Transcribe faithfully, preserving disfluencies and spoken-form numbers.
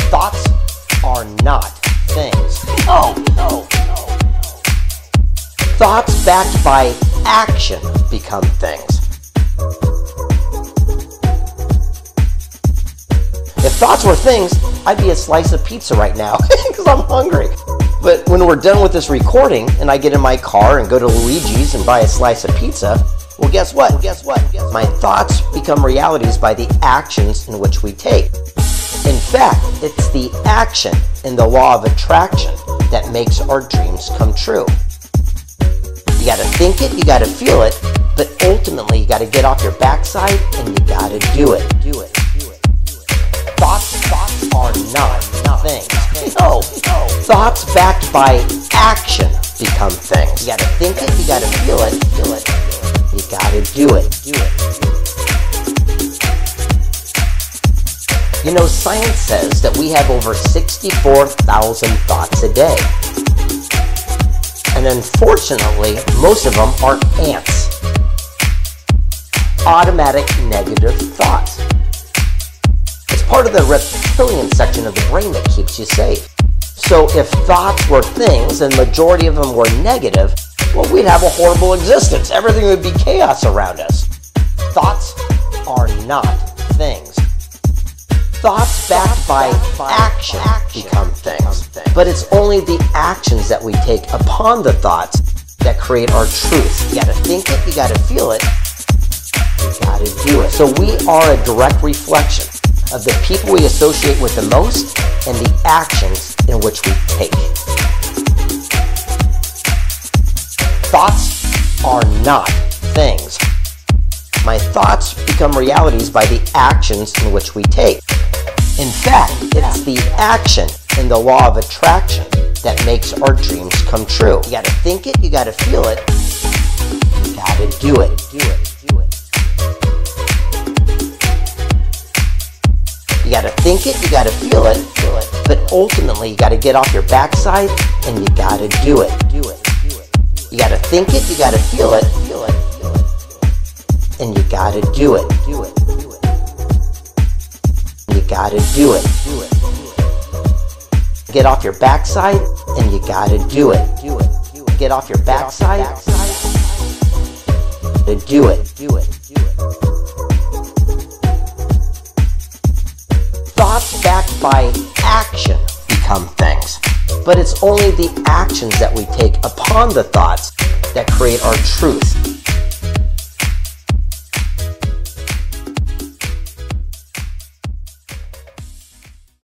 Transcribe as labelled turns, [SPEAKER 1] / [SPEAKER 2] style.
[SPEAKER 1] Thoughts are not things. No, no, no, no. Thoughts backed by action become things. If thoughts were things, I'd be a slice of pizza right now because I'm hungry. But when we're done with this recording and I get in my car and go to Luigi's and buy a slice of pizza, well, guess what? Well, guess what? Guess what? My thoughts become realities by the actions in which we take. In fact, it's the action in the law of attraction that makes our dreams come true. You gotta think it, you gotta feel it, but ultimately you gotta get off your backside and you gotta do it. Do it. Do it. Thoughts, thoughts are not things. No, no. Thoughts backed by action become things. You gotta think it, you gotta feel it, feel it. You gotta do it. Do it. You know, science says that we have over sixty-four thousand thoughts a day. And unfortunately, most of them are ants. Automatic negative thoughts. It's part of the reptilian section of the brain that keeps you safe. So if thoughts were things and the majority of them were negative, well, we'd have a horrible existence. Everything would be chaos around us. Thoughts are not things. Thoughts backed by action become things. But it's only the actions that we take upon the thoughts that create our truth. You gotta think it, you gotta feel it, you gotta do it. So we are a direct reflection of the people we associate with the most and the actions in which we take. Thoughts are not things. My thoughts become realities by the actions in which we take. In fact, it's the action in the law of attraction that makes our dreams come true. You gotta think it, you gotta feel it, you gotta do it. Do it, do it. You gotta think it, you gotta feel it, feel it. But ultimately, you gotta get off your backside and you gotta do it. Do it, do it. You gotta think it, you gotta feel it, feel it, feel it. And you gotta do it. Do it. Do it. You gotta do it. Do it. Get off your backside and you gotta do it. Do it. Get off your backside. To do it. Do it. Do it. Thoughts backed by action become things. But it's only the actions that we take upon the thoughts that create our truth.